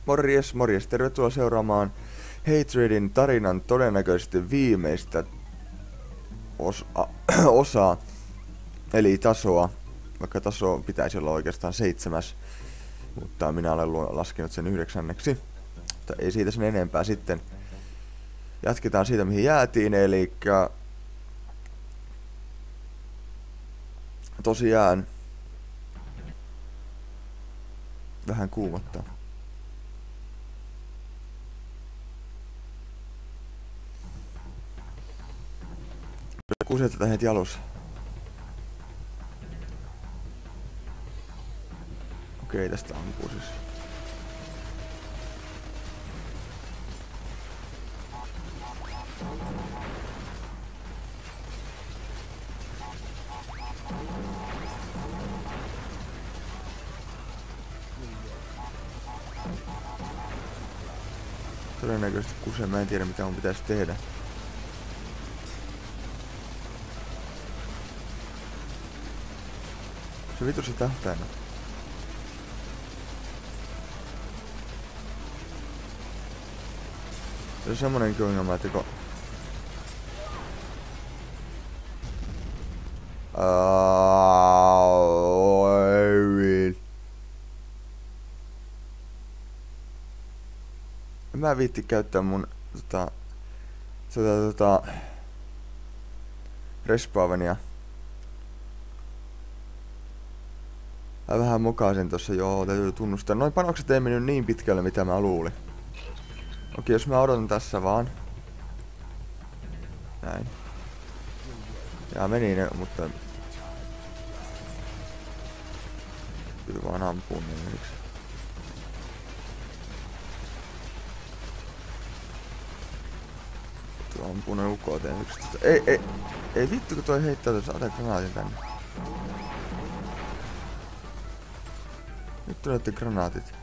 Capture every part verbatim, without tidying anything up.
Morjes, morjes. Tervetuloa seuraamaan Hatredin tarinan todennäköisesti viimeistä osa osaa, eli tasoa. Vaikka taso pitäisi olla oikeastaan seitsemäs, mutta minä olen laskenut sen yhdeksänneksi. Mutta ei siitä sen enempää sitten. Jatketaan siitä mihin jäätiin, eli tosiaan vähän kuumottaa. Kusetetaan heti alussa. Okei, tästä ampuu siis. Todennäköisesti kusee, mä en tiedä mitä mun pitäisi tehdä. Se vitu se tähtäinä. Se on semmonenkin ongelma, että kun... Mä en viitti käyttää mun tota... Tota tota... Respaavenia. Mä vähän mokasin tossa, joo, täytyy tunnustaa. Noin panokset ei mennyt niin pitkälle mitä mä luulin. Okei, jos mä odotan tässä vaan. Näin. Ja meni ne, mutta... Kyllä vaan ampuu ne yksi. Tuo ampuu ne ukooteen yksi. Ei, ei, ei vittu kun toi heittää tuossa ategranaatin tänne. Nyt tulette granaatit.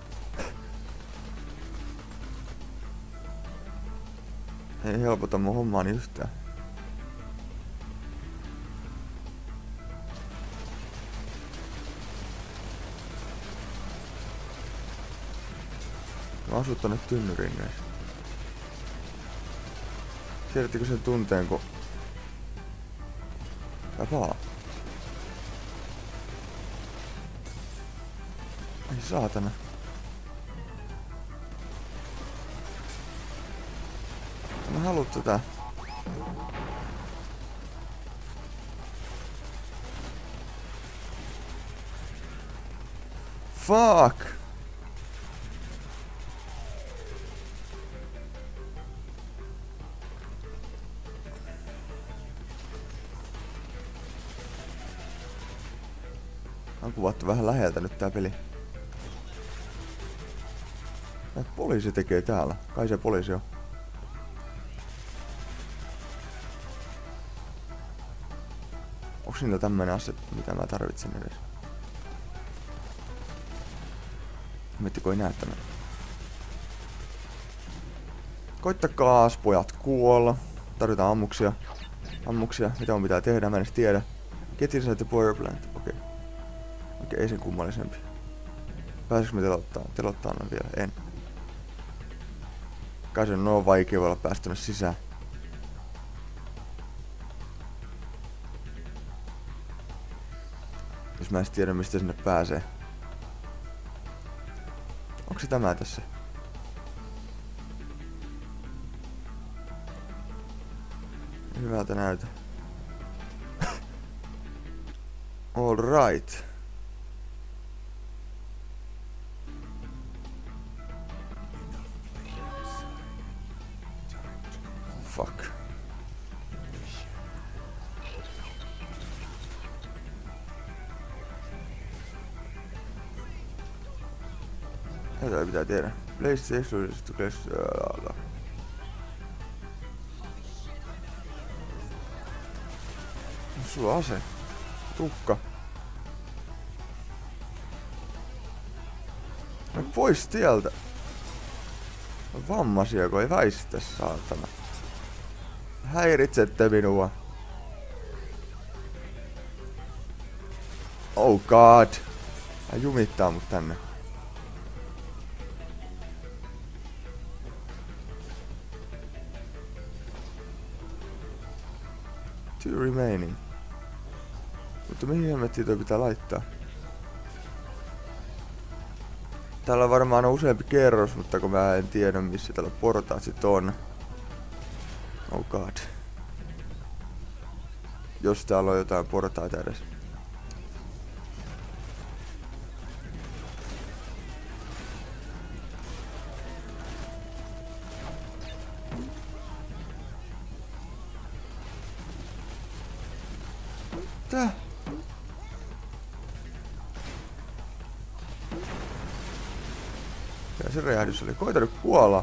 Ei helpota mun hommaani yhtään. Mä asun tonne tynnyriin näissä. Tiedättekö sen tunteen kun... Vapaa. Ai saatana. Mä haluun tätä. Fuck! On kuvattu vähän läheltä nyt tää peli. Näitä poliisi tekee täällä. Kai se poliisi on. Onks niillä tämmönen ase, mitä mä tarvitsen edes? Miettikö ei näe tämän? Koittakaas pojat kuolla. Tarvitaan ammuksia. Ammuksia. Mitä mun pitää tehdä? Mä en edes tiedä. Get inside the power plant. Okei. Okay. Okei, okay, ei sen kummallisempi. Pääseekö me telottaa? Telottaa noin vielä? En. Kai se on noin vaikea olla päästä tonne sisään. Jos mä en tiedä mistä sinne pääsee. Onko se tämä tässä? Hyvältä näytä. All right. Fuck. Mitä pitää tehdä? PlayStation to PlayStation. Sulla on ase. Tukka. No pois tieltä. Vammaisia kun ei väistä, saatana. Häiritsette minua. Oh god. Hän jumittaa mut tänne. Two remaining. Mutta mihin helmettiin toi pitää laittaa? Täällä on varmaan useampi kerros, mutta kun mä en tiedä missä täällä portaat sit on. Oh god. Jos täällä on jotain portaita edes. Tää? Ja se räjähdys oli. Koita nyt kuolla.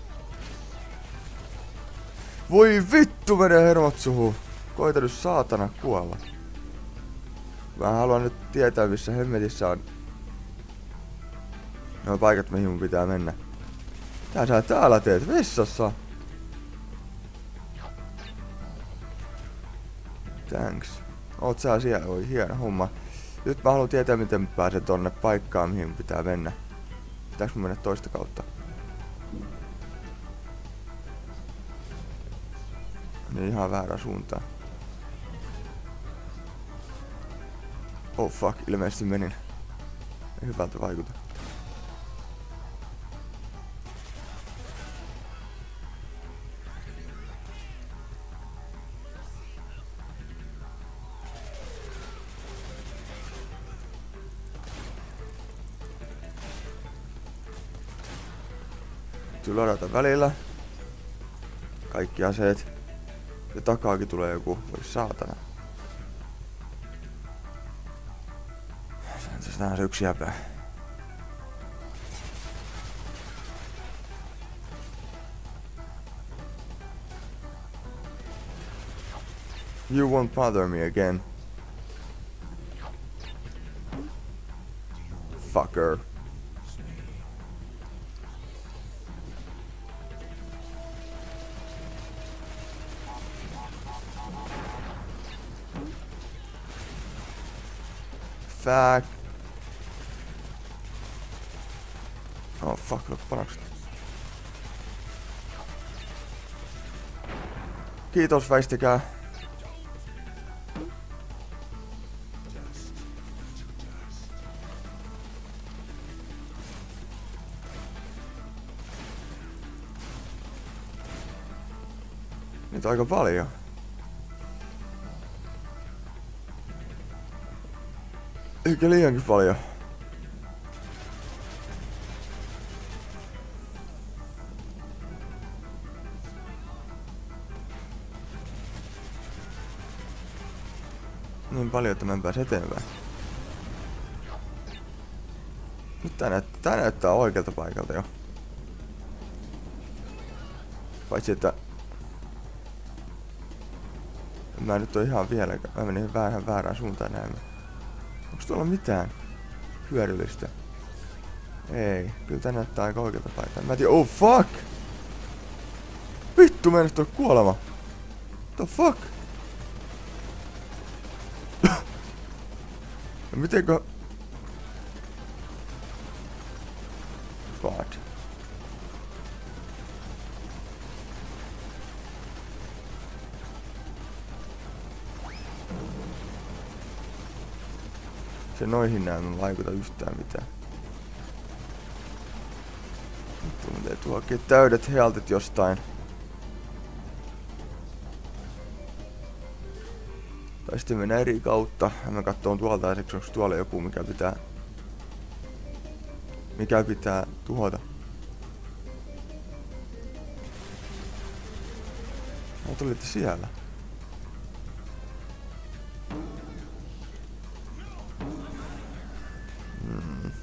Voi vittu, menee hermot suhun. Koita nyt saatana kuolla. Mä haluan nyt tietää missä hemmetissä on nuo paikat mihin mun pitää mennä. Tää sä täällä teet vessassa. Thanks. Oot sä siellä? Oi hieno homma. Nyt mä haluan tietää miten mä pääsen tonne paikkaan mihin mun pitää mennä. Pitääks mun mennä toista kautta? Niin ihan väärä suuntaan. Oh fuck, ilmeisesti menin. Ei hyvältä vaikuta. Täytyy ladata välillä. Kaikki aseet. Ja takaakin tulee joku. Voi saatana. Tässä on se yksi jäpä. You won't bother me again. Fucker. Fuck. Oh fuck, look panokset. Kiitos, väistäkää. Nyt aika paljon. Eikä liiankin paljon. Niin paljon, että mä en pääse eteenpäin. Nyt tää näyttää, tää näyttää oikealta paikalta jo. Paitsi että... Mä nyt on ihan vielä... Mä menin vähän väärään suuntaan näin. Onks tuolla mitään hyödyllistä? Ei, kyllä tää näyttää aika oikealta paikalta. Mä en tiedä... Oh fuck! Vittu, meinas toi kuolema! The fuck? No mitenkö... God. Se noihin näin ei vaikuta yhtään mitään. Nyt mun täytyy hakea täydet healthit jostain. Tai sitten mennä eri kautta. Mä katsoin tuolta, että onko tuolla joku, mikä pitää... Mikä pitää tuhota. No, tulitte siellä. Hmm.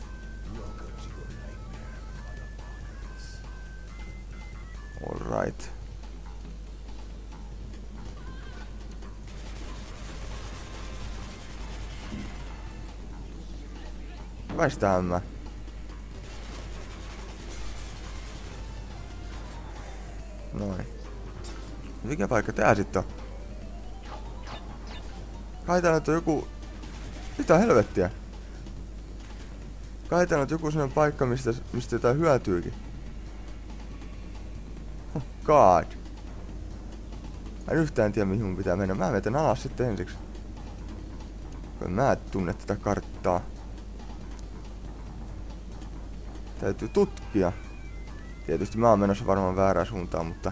All right. Väistähän mä. Noin. Mikä paikka tää sitten on? Kai täällä nyt on joku... Mitä helvettiä? Kai täällä on joku sellainen paikka, mistä, mistä jotain hyötyykin. Oh god. Mä en yhtään tiedä mihin mun pitää mennä. Mä vetän alas sitten ensiksi. Kun mä en tunne tätä karttaa. Täytyy tutkia. Tietysti mä oon menossa varmaan väärään suuntaan, mutta...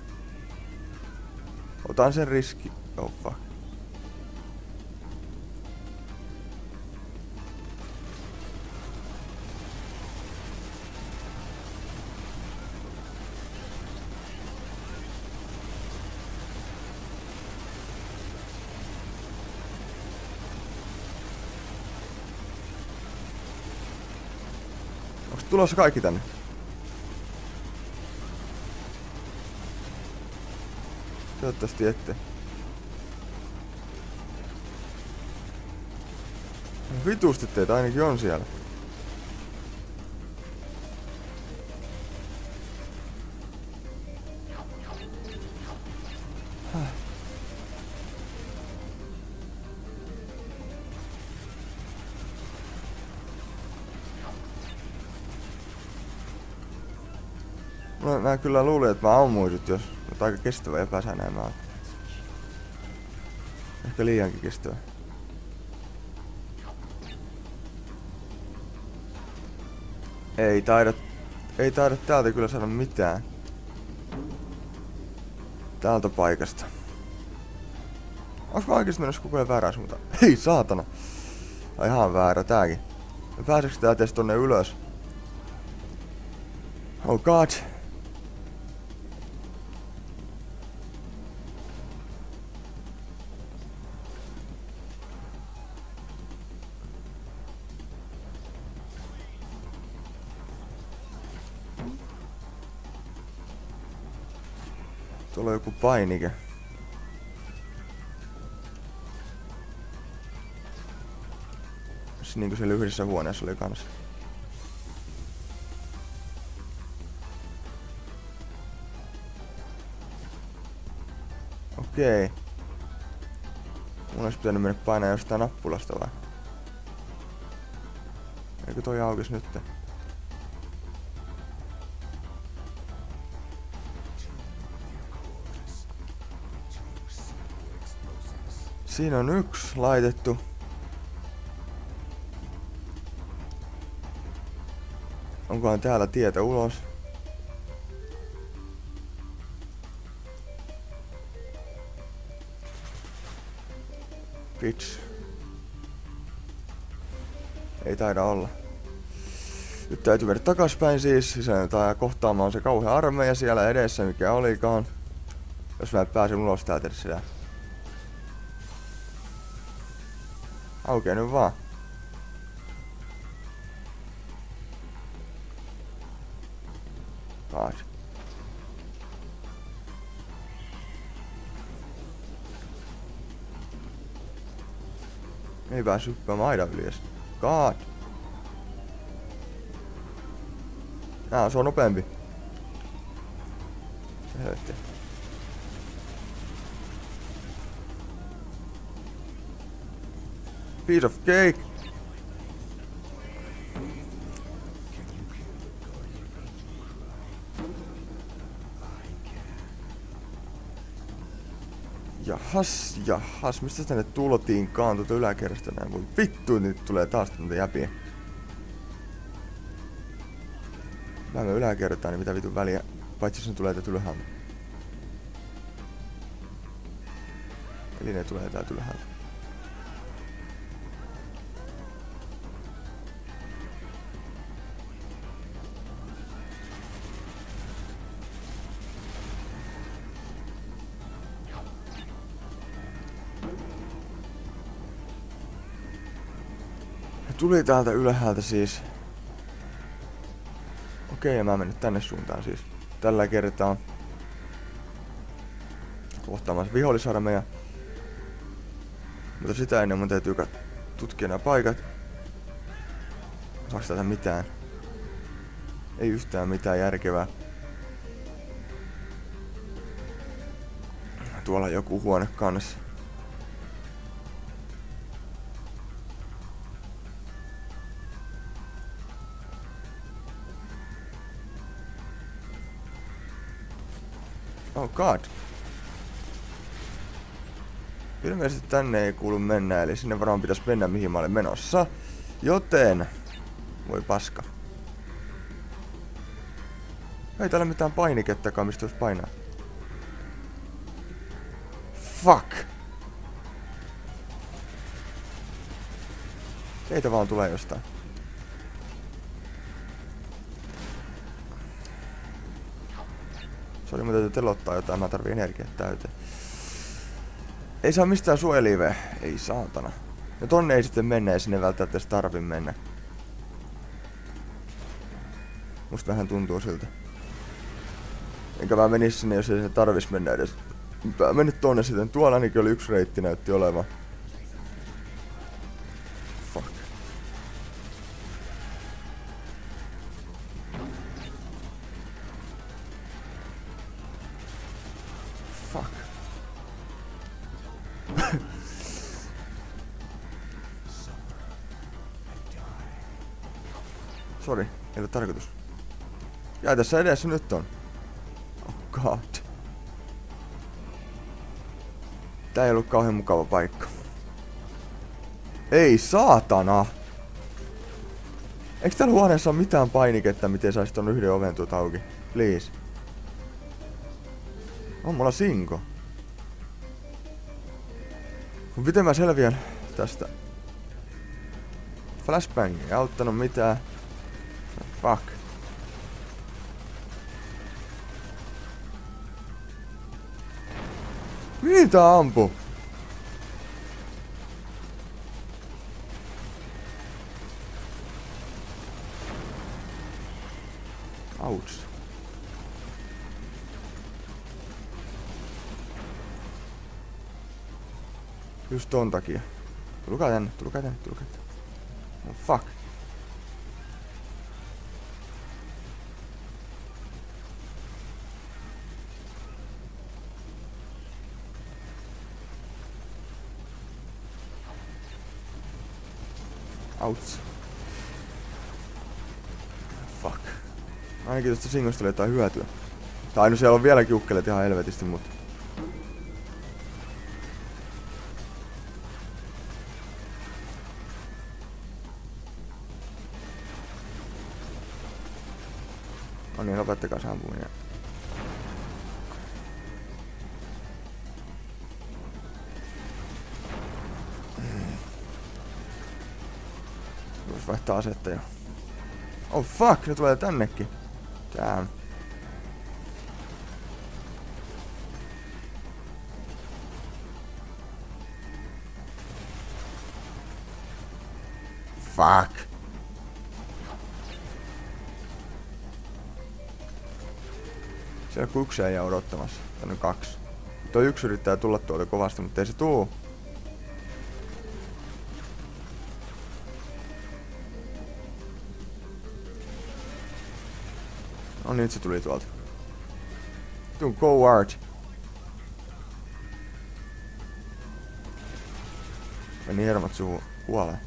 Otan sen riski. Oh fuck. Onks tulossa kaikki tänne? Toivottavasti ette. Vitusti teitä ainakin on siellä. Häh. No, mä kyllä luulin, että mä ammuin sut, jos... Mutta aika kestävä epäsänä mä oon. Ehkä liiankin kestävä. Ei taida... Ei taida täältä kyllä saada mitään. Täältä paikasta. Onks mä oikeesti menossa koko ajan väärään suuntaan? Hei saatana! On ihan väärä tääkin. Pääseekö täältä edes tonne ylös? Oh god! Tuolla on joku painike. Niinku siellä yhdessä huoneessa oli kanssa. Okei. Mun olisi pitänyt mennä painaa jostain nappulasta vai? Eikö toi aukis nyt? Siinä on yksi laitettu. Onkohan täällä tietä ulos? Bitch. Ei taida olla. Nyt täytyy mennä takaspäin siis. Sisään kohtaamaan se kauhea armeija siellä edessä, mikä olikaan. Jos mä pääsen ulos täältä sitä. Aukee nyt vaan. God. Ei päässyt hyppäämään aidan yli edes. God. Nää, se on nopeampi. Helvetti. Piece of cake. Jahas, jahas, mistä tänne tultiinkaan tuota yläkerrasta näin? Voi vittu, nyt tulee taas tämmöitä jäpiä. Vähän yläkertaan, niin mitä vitun väliä, paitsi jos ne tulee täältä ylhäältä. Eli ne tulee täältä ylhäältä. Tuli täältä ylhäältä siis. Okei, ja mä menen tänne suuntaan siis. Tällä kertaa kohtaamaan vihollisarmeija. Mutta sitä ennen mun täytyy tutkia nämä paikat. Saaks täältä mitään? Ei yhtään mitään järkevää. Tuolla on joku huone kanssa. Oh god. Ilmeisesti tänne ei kuulu mennä, eli sinne varmaan pitäisi mennä mihin mä olen menossa. Joten... Voi paska. Ei täällä mitään painikettakaan, mistä olisi painaa. Fuck! Teitä vaan tulee jostain. Sori, mun täytyy telottaa jotain, mä tarvii energiaa täyteen. Ei saa mistään suojeliveä. Ei saatana. No tonne ei sitten mennä, ei sinne välttämättä edes tarvi mennä. Musta vähän tuntuu siltä. Enkä mä menis sinne, jos ei se tarvis mennä edes. Mä menin tonne sitten. Tuolla ainakin oli yksi reitti näytti olevan. Fuck. Fuck. Sori, ei ole tarkoitus. Jää tässä edessä nyt on. Oh god. Tää ei ollut kauhean mukava paikka. Ei saatana! Eiks täällä huoneessa ole mitään painiketta, miten sais ton yhden oven tuot auki? Please. On mulla sinko. Miten mä selviän tästä? Flashbang ei auttanut mitään. Fuck. Mihin tää ampuu? Ouch. Just ton takia. Tulkaa tänne, tulkaa tänne, tulkaa tänne. Oh fuck. Ouch. Fuck. Ainakin tosta singosta oli jotain hyötyä. Tai no siellä on vieläkin ukkelet ihan helvetisti, mut... No niin, lopettakaa se ampuminen. Voisi vaihtaa asetta jo. Oh fuck, ne tulee tännekin. Damn. Fuck. Siellä kuksia jää odottamassa. Tänne on kaksi. Toi yksi yrittää tulla tuolta kovasti, mutta ei se tuu. No niin, nyt se tuli tuolta. Tuun coward. Meni hermot suuhun. Kuolee.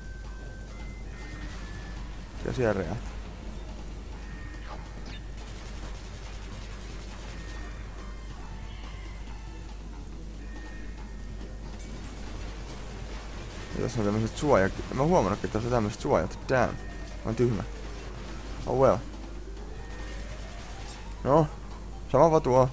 Ja siellä räjähti. Ja tässä on tämmöset suojat. En mä huomannutkin, että tässä on tämmöset suojat. Damn. Mä oon tyhmä. Oh well. No, sama vaan tuo.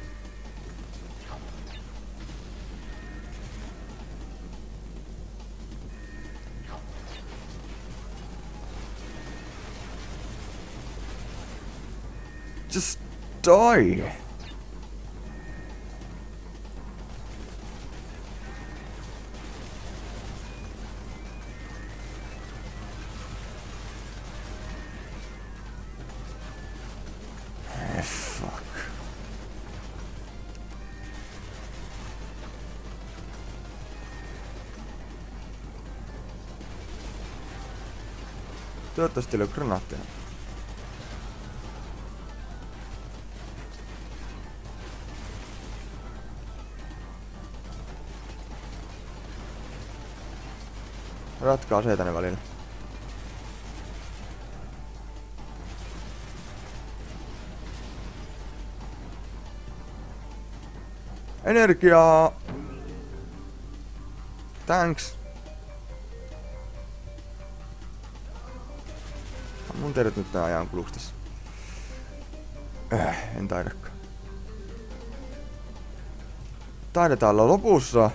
Just die. Toivottavasti ei ole granaatteja. Ratkaa se tänne välillä. Energiaa! Thanks. Mun teidät nyt nää ajan kuluksi tässä. Äh, en taidakaan. Taidetaan olla lopussa.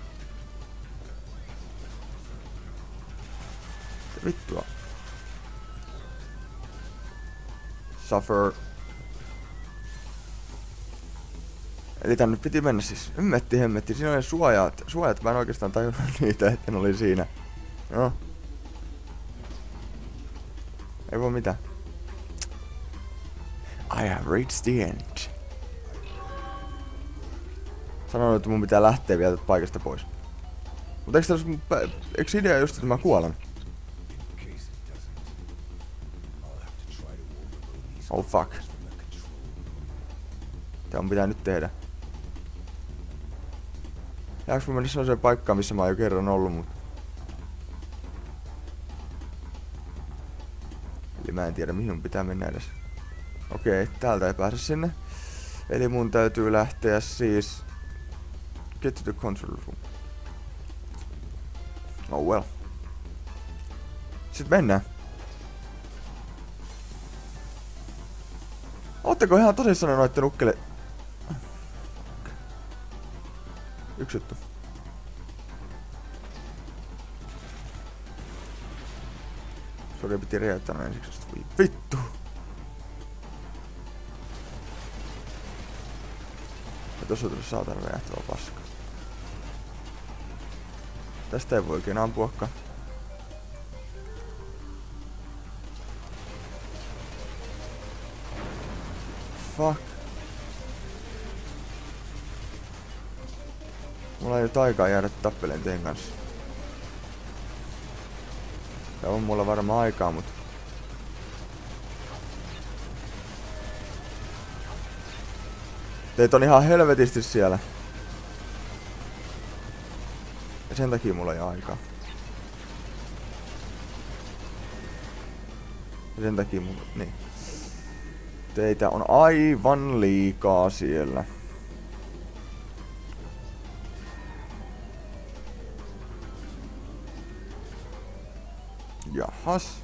Vittua. Suffer. Eli tänne piti mennä siis. Hemmetti, hemmetti. Siinä oli suojat. Suojat, mä en oikeastaan tajunnut niitä, että ne oli siinä. No. Ei voi mitään. I have reached the end. Sanoin, että mun pitää lähteä vielä paikasta pois. Mutta eikö tässä mun pä... Eikö idea just, että mä kuolen? Oh fuck. Mitä mun pitää nyt tehdä? Jääks mä mennä sellaiseen paikkaan, missä mä oon jo kerran ollut, mut... Eli mä en tiedä mihin mun pitää mennä edes. Okei, täältä ei pääse sinne. Eli mun täytyy lähteä siis... Get to the control room. Oh well. Sitten mennään. Ootteko ihan tosissaan noitte nukkele... Yksi juttu. Sori, piti räjäyttää ensiksi. Voi vittu! Ja tossa on tullut saatana räjähtävä paska. Tästä ei voi oikein ampuakaan. Fuck. Mulla ei nyt aikaa jäädä tappeleen teidän kanssa. Ja on mulla varmaan aikaa, mut... Teitä on ihan helvetisti siellä. Ja sen takia mulla ei aikaa. Ja sen takia mulla... Niin. Teitä on aivan liikaa siellä. Jahas.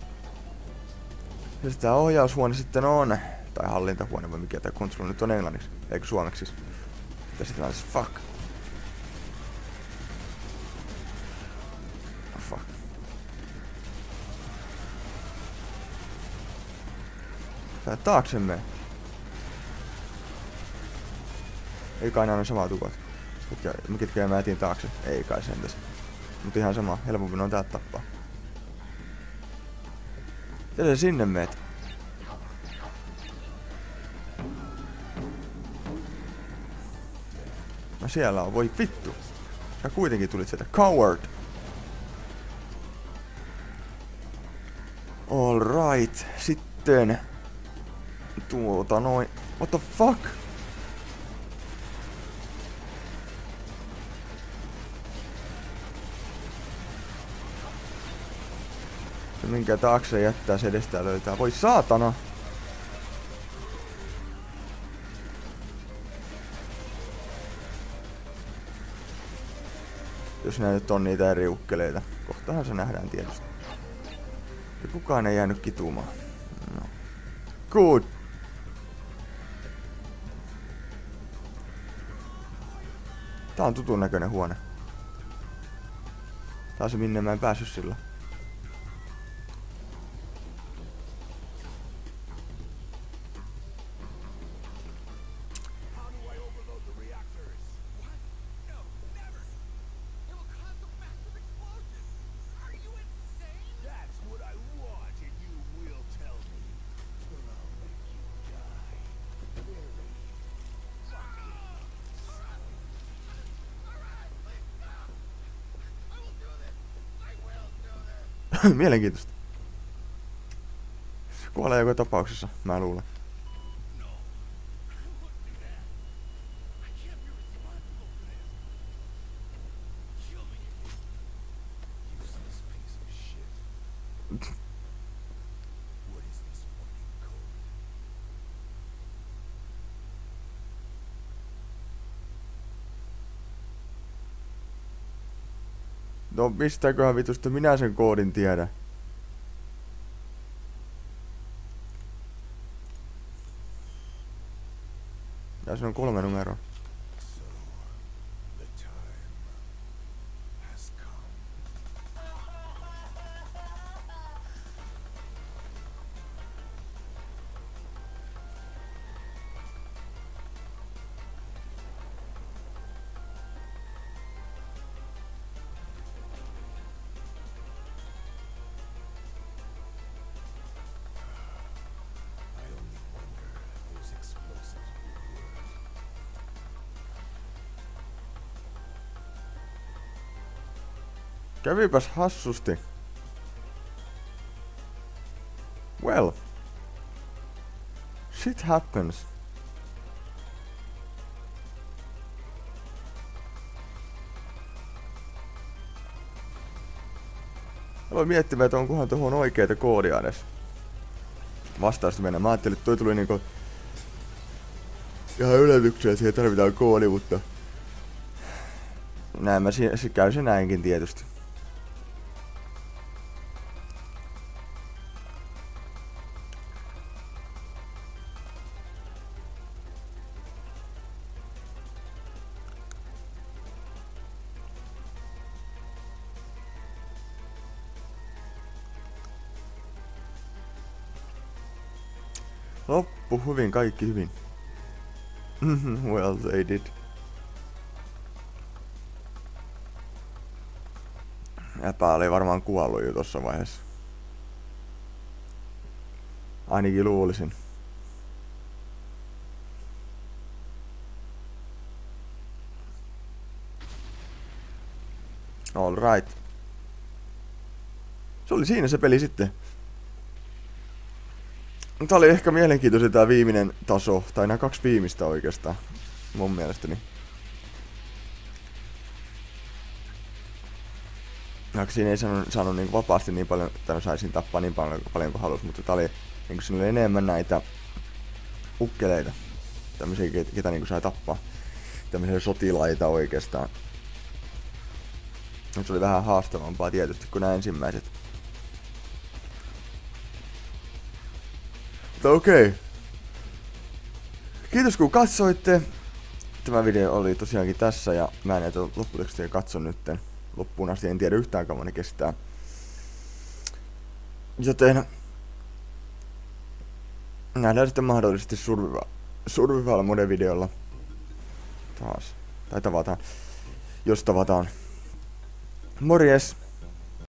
Ja tää ohjaushuone sitten on. Tai hallintahuone vai mikä tää control nyt on englanniksi. Eikö suomeksi siis. Ja sitten on siis fuck. Oh, fuck. Tää taaksemme. Ei kai nää on samaa tukat. Mitkä, mitkä mä jätin taakse. Ei kai sentäs. Mut ihan sama. Helpompi on täältä tappaa. Miten sä sinne meet? No siellä on, voi vittu. Sä kuitenkin tulit sieltä. Coward! All right. Sitten... Tuota noin... What the fuck? Se minkä taakse jättää, se edestään löytää. Voi saatana! Jos nää nyt on niitä eri ukkeleita. Kohtahan se nähdään tietysti. Ja kukaan ei jäänyt kitumaan. No. Good! Tää on tutun näköinen huone. Tää on se minne mä en päässyt sillä. Mielenkiintoista. Se kuolee joka tapauksessa, mä luulen. No mistäköhän vitusta minä sen koodin tiedän? Ja se on kolme numeroa. Kävipäs hassusti. Well. Shit happens. Aloin miettimään, että onkohan tuohon oikeita koodia edes. Vastausta mennä. Mä ajattelin, että toi tuli niinku ihan yllätyksiä, siihen tarvitaan koodi, mutta näin mä si si käy se näinkin tietysti. Loppu hyvin, kaikki hyvin. Well, they did. Äpä oli varmaan kuollut jo tossa vaiheessa. Ainakin luulisin. All right. Se oli siinä se peli sitten. Tää oli ehkä mielenkiintoinen tää viimeinen taso, tai nämä kaksi viimeistä oikeastaan, mun mielestäni. Vaikka siinä ei saanut, saanut niin vapaasti niin paljon, tai saisin tappaa niin paljon, paljon kuin halus, mutta tää oli, niin siinä oli enemmän näitä ukkeleita. Tämmöisiä, ketä niin sai tappaa. Tämmöisiä sotilaita oikeastaan. Se oli vähän haastavampaa tietysti kuin nämä ensimmäiset. Okei. Okay. Kiitos kun katsoitte. Tämä video oli tosiaankin tässä ja mä en näitä lopputekstiä katso nytten. Loppuun asti en tiedä yhtään kauan ne kestää. Joten nähdään sitten mahdollisesti survival, survival mode videolla taas. Tai tavataan. Jos tavataan. Morjes!